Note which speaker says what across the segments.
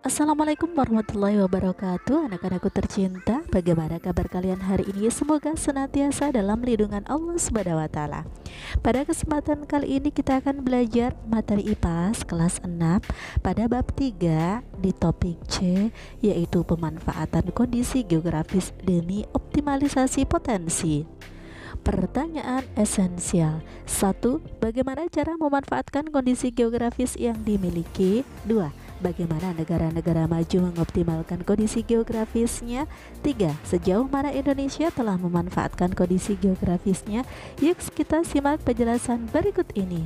Speaker 1: Assalamualaikum warahmatullahi wabarakatuh. Anak-anakku tercinta, bagaimana kabar kalian hari ini? Semoga senantiasa dalam lindungan Allah Subhanahu wa taala. Pada kesempatan kali ini kita akan belajar materi IPAS kelas 6 pada bab 3 di topik C, yaitu pemanfaatan kondisi geografis demi optimalisasi potensi. Pertanyaan esensial. 1. Bagaimana cara memanfaatkan kondisi geografis yang dimiliki? 2. Bagaimana negara-negara maju mengoptimalkan kondisi geografisnya? 3. Sejauh mana Indonesia telah memanfaatkan kondisi geografisnya? Yuk kita simak penjelasan berikut ini.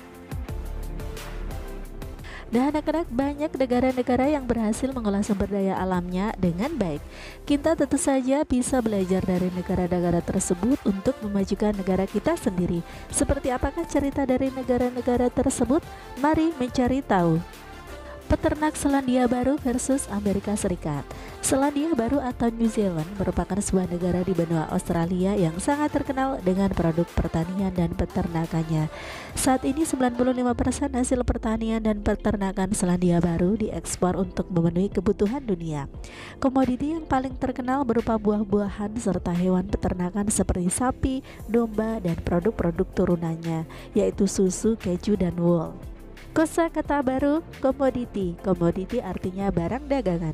Speaker 1: Dan anak-anak, banyak negara-negara yang berhasil mengolah sumber daya alamnya dengan baik. Kita tentu saja bisa belajar dari negara-negara tersebut untuk memajukan negara kita sendiri. Seperti apakah cerita dari negara-negara tersebut? Mari mencari tahu. Peternak Selandia Baru versus Amerika Serikat. Selandia Baru atau New Zealand merupakan sebuah negara di benua Australia yang sangat terkenal dengan produk pertanian dan peternakannya. Saat ini 95% hasil pertanian dan peternakan Selandia Baru diekspor untuk memenuhi kebutuhan dunia. Komoditi yang paling terkenal berupa buah-buahan serta hewan peternakan seperti sapi, domba, dan produk-produk turunannya, yaitu susu, keju, dan wool. Kosakata baru, komoditi. Komoditi artinya barang dagangan.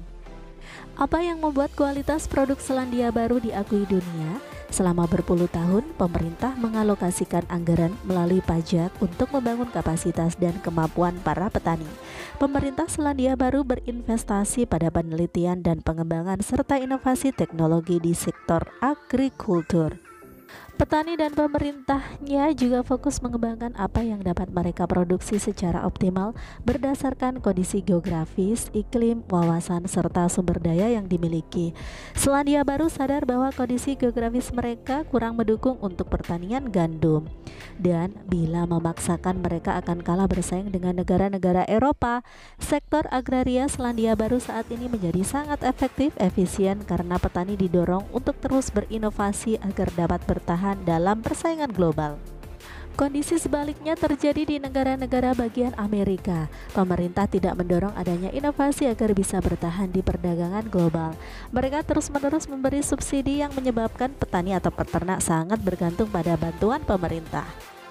Speaker 1: Apa yang membuat kualitas produk Selandia Baru diakui dunia? Selama berpuluh tahun, pemerintah mengalokasikan anggaran melalui pajak untuk membangun kapasitas dan kemampuan para petani. Pemerintah Selandia Baru berinvestasi pada penelitian dan pengembangan serta inovasi teknologi di sektor agrikultur. Petani dan pemerintahnya juga fokus mengembangkan apa yang dapat mereka produksi secara optimal berdasarkan kondisi geografis, iklim, wawasan, serta sumber daya yang dimiliki. Selandia Baru sadar bahwa kondisi geografis mereka kurang mendukung untuk pertanian gandum, dan bila memaksakan mereka akan kalah bersaing dengan negara-negara Eropa. Sektor agraria Selandia Baru saat ini menjadi sangat efisien karena petani didorong untuk terus berinovasi agar dapat bertahan dalam persaingan global. Kondisi sebaliknya terjadi di negara-negara bagian Amerika. Pemerintah tidak mendorong adanya inovasi agar bisa bertahan di perdagangan global. Mereka terus-menerus memberi subsidi yang menyebabkan petani atau peternak sangat bergantung pada bantuan pemerintah.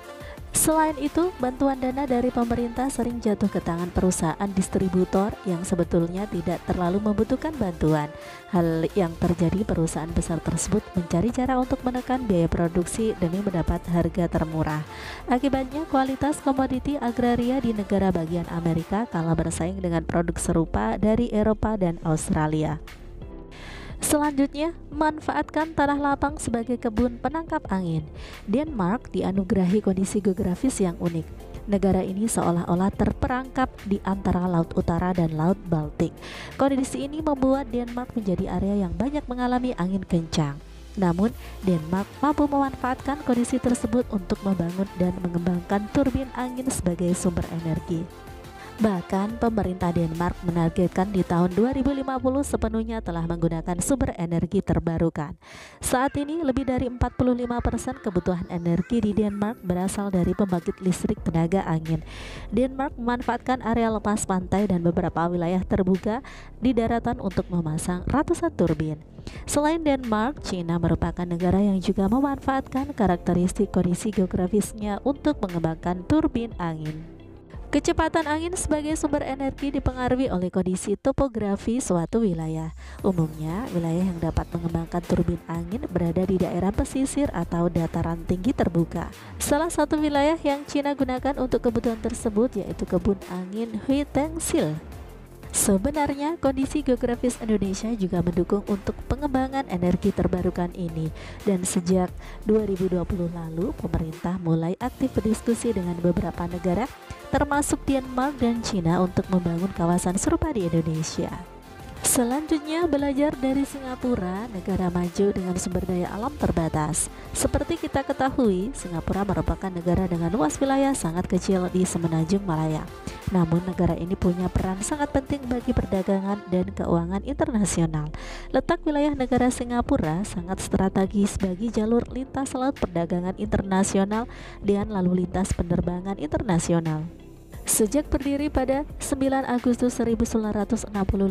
Speaker 1: Selain itu, bantuan dana dari pemerintah sering jatuh ke tangan perusahaan distributor yang sebetulnya tidak terlalu membutuhkan bantuan. Hal yang terjadi, perusahaan besar tersebut mencari cara untuk menekan biaya produksi demi mendapat harga termurah. Akibatnya, kualitas komoditi agraria di negara bagian Amerika kalah bersaing dengan produk serupa dari Eropa dan Australia. Selanjutnya, manfaatkan tanah lapang sebagai kebun penangkap angin. Denmark dianugerahi kondisi geografis yang unik. Negara ini seolah-olah terperangkap di antara Laut Utara dan Laut Baltik. Kondisi ini membuat Denmark menjadi area yang banyak mengalami angin kencang. Namun, Denmark mampu memanfaatkan kondisi tersebut untuk membangun dan mengembangkan turbin angin sebagai sumber energi. Bahkan pemerintah Denmark menargetkan di tahun 2050 sepenuhnya telah menggunakan sumber energi terbarukan. Saat ini lebih dari 45% kebutuhan energi di Denmark berasal dari pembangkit listrik tenaga angin. Denmark memanfaatkan area lepas pantai dan beberapa wilayah terbuka di daratan untuk memasang ratusan turbin. Selain Denmark, China merupakan negara yang juga memanfaatkan karakteristik kondisi geografisnya untuk mengembangkan turbin angin. Kecepatan angin sebagai sumber energi dipengaruhi oleh kondisi topografi suatu wilayah. Umumnya, wilayah yang dapat mengembangkan turbin angin berada di daerah pesisir atau dataran tinggi terbuka. Salah satu wilayah yang China gunakan untuk kebutuhan tersebut yaitu kebun angin Huitengsil. Sebenarnya, kondisi geografis Indonesia juga mendukung untuk pengembangan energi terbarukan ini. Dan sejak 2020 lalu, pemerintah mulai aktif berdiskusi dengan beberapa negara, termasuk Denmark dan China, untuk membangun kawasan serupa di Indonesia. Selanjutnya, belajar dari Singapura, negara maju dengan sumber daya alam terbatas. Seperti kita ketahui, Singapura merupakan negara dengan luas wilayah sangat kecil di semenanjung Malaya. Namun negara ini punya peran sangat penting bagi perdagangan dan keuangan internasional. Letak wilayah negara Singapura sangat strategis bagi jalur lintas laut perdagangan internasional dan lalu lintas penerbangan internasional. Sejak berdiri pada 9 Agustus 1965,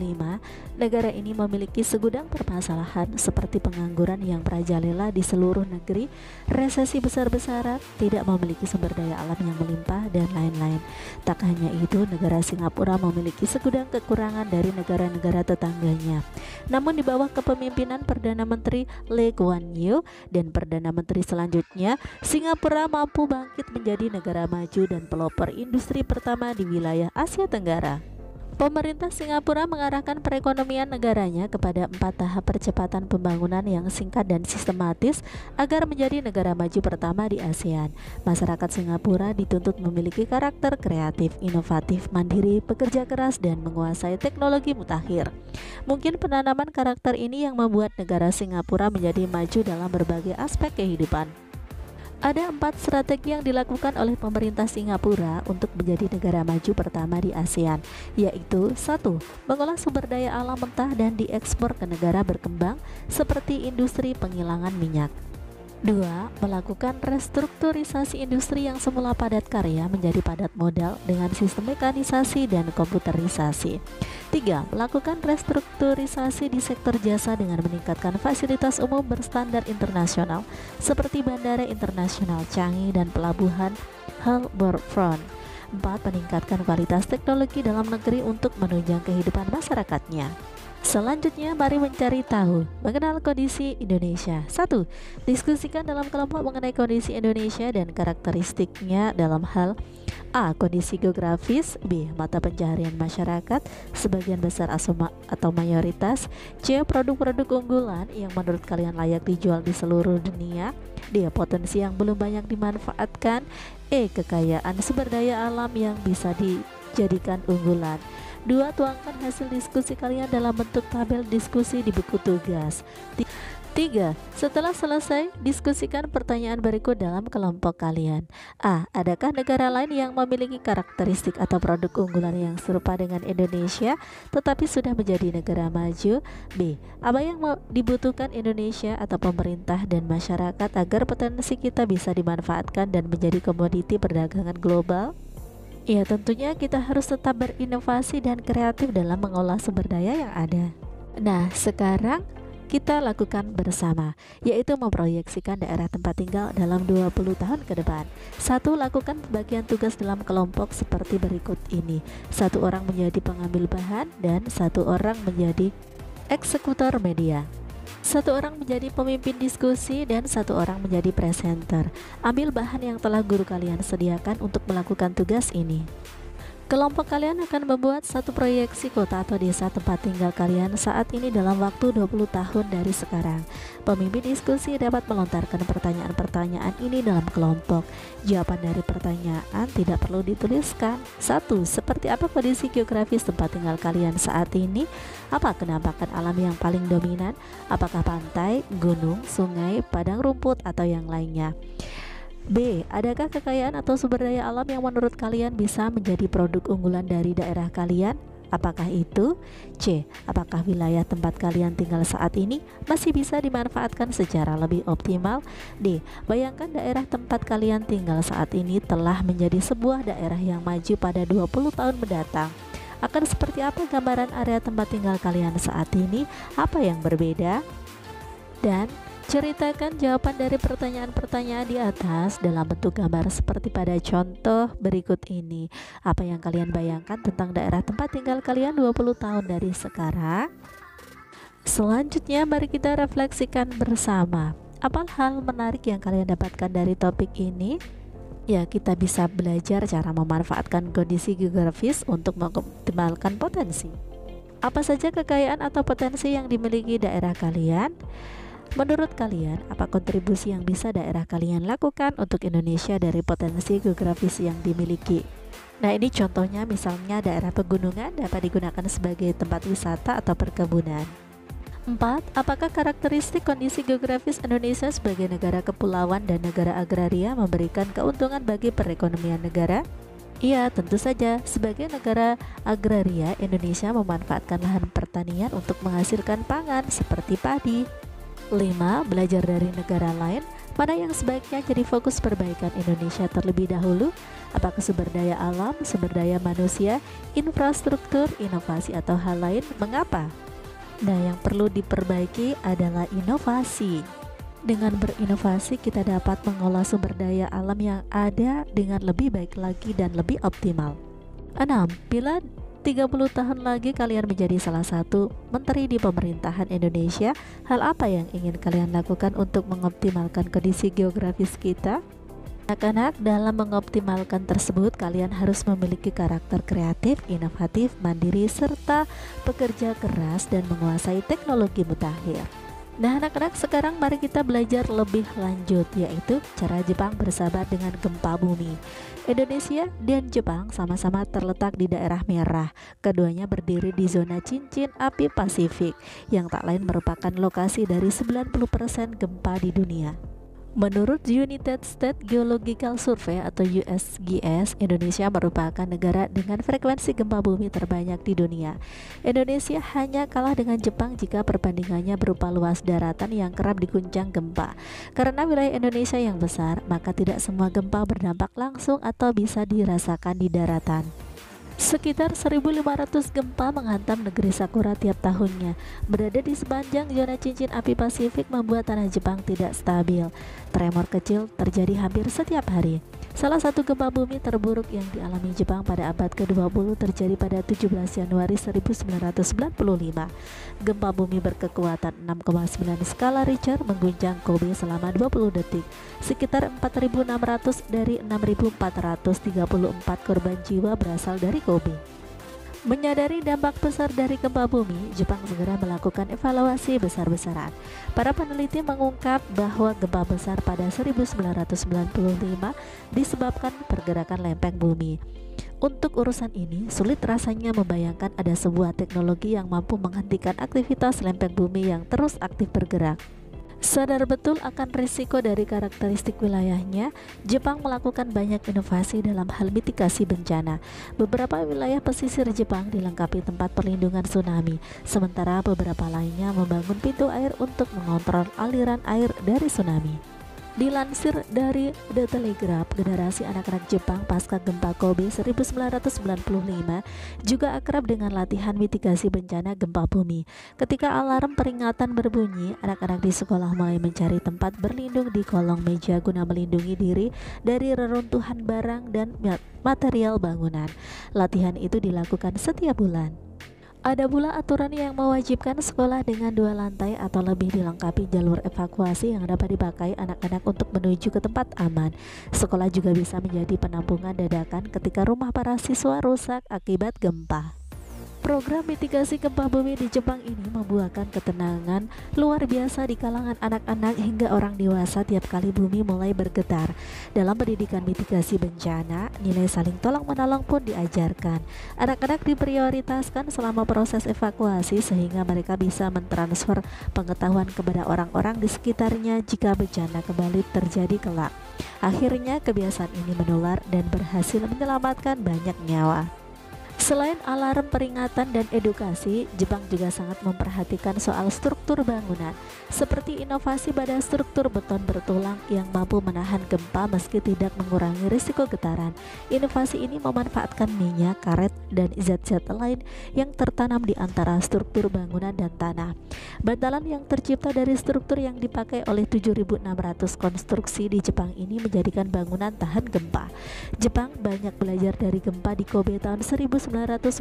Speaker 1: negara ini memiliki segudang permasalahan seperti pengangguran yang merajalela di seluruh negeri, resesi besar-besaran, tidak memiliki sumber daya alam yang melimpah, dan lain-lain. Tak hanya itu, negara Singapura memiliki segudang kekurangan dari negara-negara tetangganya. Namun di bawah kepemimpinan Perdana Menteri Lee Kuan Yew dan Perdana Menteri selanjutnya, Singapura mampu bangkit menjadi negara maju dan pelopor industri pertama di wilayah Asia Tenggara. Pemerintah Singapura mengarahkan perekonomian negaranya kepada 4 tahap percepatan pembangunan yang singkat dan sistematis agar menjadi negara maju pertama di ASEAN. Masyarakat Singapura dituntut memiliki karakter kreatif, inovatif, mandiri, bekerja keras, dan menguasai teknologi mutakhir. Mungkin penanaman karakter ini yang membuat negara Singapura menjadi maju dalam berbagai aspek kehidupan. Ada 4 strategi yang dilakukan oleh pemerintah Singapura untuk menjadi negara maju pertama di ASEAN, yaitu 1. Mengolah sumber daya alam mentah dan diekspor ke negara berkembang seperti industri penghilangan minyak. 2. Melakukan restrukturisasi industri yang semula padat karya menjadi padat modal dengan sistem mekanisasi dan komputerisasi. 3. Melakukan restrukturisasi di sektor jasa dengan meningkatkan fasilitas umum berstandar internasional seperti Bandara Internasional Changi dan Pelabuhan Harbourfront. 4. Meningkatkan kualitas teknologi dalam negeri untuk menunjang kehidupan masyarakatnya. Selanjutnya, mari mencari tahu mengenal kondisi Indonesia. 1. Diskusikan dalam kelompok mengenai kondisi Indonesia dan karakteristiknya dalam hal A. Kondisi geografis, B. Mata pencaharian masyarakat sebagian besar atau mayoritas, C. Produk-produk unggulan yang menurut kalian layak dijual di seluruh dunia, D. Potensi yang belum banyak dimanfaatkan, E. Kekayaan sumber daya alam yang bisa dijadikan unggulan. 2. Tuangkan hasil diskusi kalian dalam bentuk tabel diskusi di buku tugas. 3. Setelah selesai, diskusikan pertanyaan berikut dalam kelompok kalian. A. Adakah negara lain yang memiliki karakteristik atau produk unggulan yang serupa dengan Indonesia tetapi sudah menjadi negara maju? B. Apa yang dibutuhkan Indonesia atau pemerintah dan masyarakat agar potensi kita bisa dimanfaatkan dan menjadi komoditi perdagangan global? Ya, tentunya kita harus tetap berinovasi dan kreatif dalam mengolah sumber daya yang ada. Nah, sekarang kita lakukan bersama, yaitu memproyeksikan daerah tempat tinggal dalam 20 tahun ke depan. 1. Lakukan pembagian tugas dalam kelompok seperti berikut ini. 1 orang menjadi pengambil bahan dan 1 orang menjadi eksekutor media. 1 orang menjadi pemimpin diskusi dan 1 orang menjadi presenter. Ambil bahan yang telah guru kalian sediakan untuk melakukan tugas ini. Kelompok kalian akan membuat satu proyeksi kota atau desa tempat tinggal kalian saat ini dalam waktu 20 tahun dari sekarang. Pemimpin diskusi dapat melontarkan pertanyaan-pertanyaan ini dalam kelompok. Jawaban dari pertanyaan tidak perlu dituliskan. 1. Seperti apa kondisi geografis tempat tinggal kalian saat ini? Apa kenampakan alam yang paling dominan? Apakah pantai, gunung, sungai, padang rumput, atau yang lainnya? B. Adakah kekayaan atau sumber daya alam yang menurut kalian bisa menjadi produk unggulan dari daerah kalian? Apakah itu? C. Apakah wilayah tempat kalian tinggal saat ini masih bisa dimanfaatkan secara lebih optimal? D. Bayangkan daerah tempat kalian tinggal saat ini telah menjadi sebuah daerah yang maju pada 20 tahun mendatang. Akan seperti apa gambaran area tempat tinggal kalian saat ini? Apa yang berbeda? Dan ceritakan jawaban dari pertanyaan-pertanyaan di atas dalam bentuk gambar seperti pada contoh berikut ini. Apa yang kalian bayangkan tentang daerah tempat tinggal kalian 20 tahun dari sekarang? Selanjutnya, mari kita refleksikan bersama. Apa hal menarik yang kalian dapatkan dari topik ini? Ya, kita bisa belajar cara memanfaatkan kondisi geografis untuk mengoptimalkan potensi. Apa saja kekayaan atau potensi yang dimiliki daerah kalian? Menurut kalian, apa kontribusi yang bisa daerah kalian lakukan untuk Indonesia dari potensi geografis yang dimiliki? Nah, ini contohnya, misalnya daerah pegunungan dapat digunakan sebagai tempat wisata atau perkebunan. 4. Apakah karakteristik kondisi geografis Indonesia sebagai negara kepulauan dan negara agraria memberikan keuntungan bagi perekonomian negara? Iya, tentu saja. Sebagai negara agraria, Indonesia memanfaatkan lahan pertanian untuk menghasilkan pangan seperti padi. 5. Belajar dari negara lain. Mana yang sebaiknya jadi fokus perbaikan Indonesia terlebih dahulu? Apakah sumber daya alam, sumber daya manusia, infrastruktur, inovasi, atau hal lain? Mengapa? Nah, yang perlu diperbaiki adalah inovasi. Dengan berinovasi, kita dapat mengolah sumber daya alam yang ada dengan lebih baik lagi dan lebih optimal. 6. Bila 30 tahun lagi kalian menjadi salah satu menteri di pemerintahan Indonesia, hal apa yang ingin kalian lakukan untuk mengoptimalkan kondisi geografis kita? Anak-anak, dalam mengoptimalkan tersebut, kalian harus memiliki karakter kreatif, inovatif, mandiri, serta pekerja keras dan menguasai teknologi mutakhir. Nah anak-anak, sekarang mari kita belajar lebih lanjut, yaitu cara Jepang bersahabat dengan gempa bumi. Indonesia dan Jepang sama-sama terletak di daerah merah. Keduanya berdiri di zona cincin api Pasifik, yang tak lain merupakan lokasi dari 90% gempa di dunia. Menurut United States Geological Survey atau USGS, Indonesia merupakan negara dengan frekuensi gempa bumi terbanyak di dunia. Indonesia hanya kalah dengan Jepang jika perbandingannya berupa luas daratan yang kerap diguncang gempa. Karena wilayah Indonesia yang besar, maka tidak semua gempa berdampak langsung atau bisa dirasakan di daratan. Sekitar 1.500 gempa menghantam negeri Sakura tiap tahunnya. Berada di sepanjang zona cincin api Pasifik membuat tanah Jepang tidak stabil. Tremor kecil terjadi hampir setiap hari. Salah satu gempa bumi terburuk yang dialami Jepang pada abad ke-20 terjadi pada 17 Januari 1995. Gempa bumi berkekuatan 6,9 skala Richter mengguncang Kobe selama 20 detik. Sekitar 4.600 dari 6.434 korban jiwa berasal dari Kobe. Menyadari dampak besar dari gempa bumi, Jepang segera melakukan evaluasi besar-besaran. Para peneliti mengungkap bahwa gempa besar pada 1995 disebabkan pergerakan lempeng bumi. Untuk urusan ini, sulit rasanya membayangkan ada sebuah teknologi yang mampu menghentikan aktivitas lempeng bumi yang terus aktif bergerak. Sadar betul akan risiko dari karakteristik wilayahnya, Jepang melakukan banyak inovasi dalam hal mitigasi bencana. Beberapa wilayah pesisir Jepang dilengkapi tempat perlindungan tsunami, sementara beberapa lainnya membangun pintu air untuk mengontrol aliran air dari tsunami. Dilansir dari The Telegraph, generasi anak-anak Jepang pasca gempa Kobe 1995 juga akrab dengan latihan mitigasi bencana gempa bumi. Ketika alarm peringatan berbunyi, anak-anak di sekolah mulai mencari tempat berlindung di kolong meja guna melindungi diri dari reruntuhan barang dan material bangunan. Latihan itu dilakukan setiap bulan. Ada pula aturan yang mewajibkan sekolah dengan 2 lantai atau lebih dilengkapi jalur evakuasi yang dapat dipakai anak-anak untuk menuju ke tempat aman. Sekolah juga bisa menjadi penampungan dadakan ketika rumah para siswa rusak akibat gempa. Program mitigasi gempa bumi di Jepang ini membuahkan ketenangan luar biasa di kalangan anak-anak hingga orang dewasa tiap kali bumi mulai bergetar. Dalam pendidikan mitigasi bencana, nilai saling tolong-menolong pun diajarkan. Anak-anak diprioritaskan selama proses evakuasi sehingga mereka bisa mentransfer pengetahuan kepada orang-orang di sekitarnya jika bencana kembali terjadi kelak. Akhirnya kebiasaan ini menular dan berhasil menyelamatkan banyak nyawa. Selain alarm peringatan dan edukasi, Jepang juga sangat memperhatikan soal struktur bangunan, seperti inovasi pada struktur beton bertulang yang mampu menahan gempa meski tidak mengurangi risiko getaran. Inovasi ini memanfaatkan minyak, karet, dan zat-zat lain yang tertanam di antara struktur bangunan dan tanah. Bantalan yang tercipta dari struktur yang dipakai oleh 7.600 konstruksi di Jepang ini menjadikan bangunan tahan gempa. Jepang banyak belajar dari gempa di Kobe tahun 1995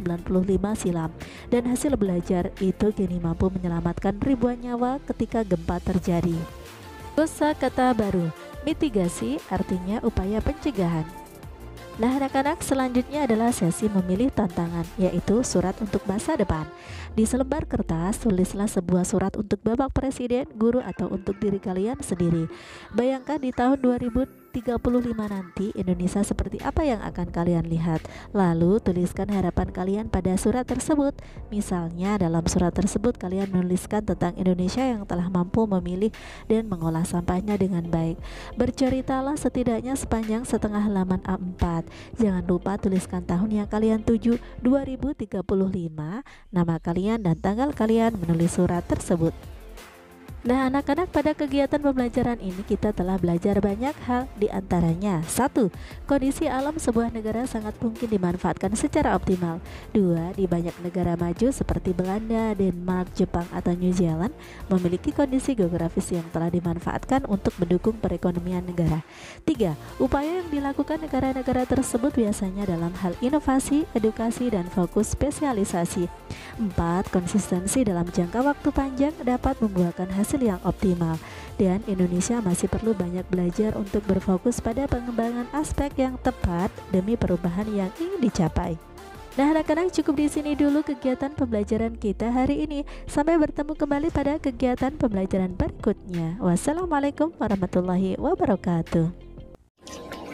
Speaker 1: silam, dan hasil belajar itu kini mampu menyelamatkan ribuan nyawa ketika gempa terjadi. Kosakata baru, mitigasi artinya upaya pencegahan. Nah anak-anak, selanjutnya adalah sesi memilih tantangan, yaitu surat untuk masa depan. Di selembar kertas, tulislah sebuah surat untuk Bapak Presiden, guru, atau untuk diri kalian sendiri. Bayangkan di tahun 2035 nanti Indonesia seperti apa yang akan kalian lihat. Lalu tuliskan harapan kalian pada surat tersebut. Misalnya dalam surat tersebut kalian menuliskan tentang Indonesia yang telah mampu memilih dan mengolah sampahnya dengan baik. Berceritalah setidaknya sepanjang setengah halaman A4. Jangan lupa tuliskan tahun yang kalian tuju, 2035, nama kalian dan tanggal kalian menulis surat tersebut. Nah, anak-anak, pada kegiatan pembelajaran ini kita telah belajar banyak hal, di antaranya: 1. Kondisi alam sebuah negara sangat mungkin dimanfaatkan secara optimal. 2. Di banyak negara maju seperti Belanda, Denmark, Jepang, atau New Zealand memiliki kondisi geografis yang telah dimanfaatkan untuk mendukung perekonomian negara. 3. Upaya yang dilakukan negara-negara tersebut biasanya dalam hal inovasi, edukasi, dan fokus spesialisasi. 4. Konsistensi dalam jangka waktu panjang dapat membuahkan hasil yang optimal, dan Indonesia masih perlu banyak belajar untuk berfokus pada pengembangan aspek yang tepat demi perubahan yang ingin dicapai. Nah, anak-anak, cukup di sini dulu kegiatan pembelajaran kita hari ini. Sampai bertemu kembali pada kegiatan pembelajaran berikutnya. Wassalamualaikum warahmatullahi wabarakatuh.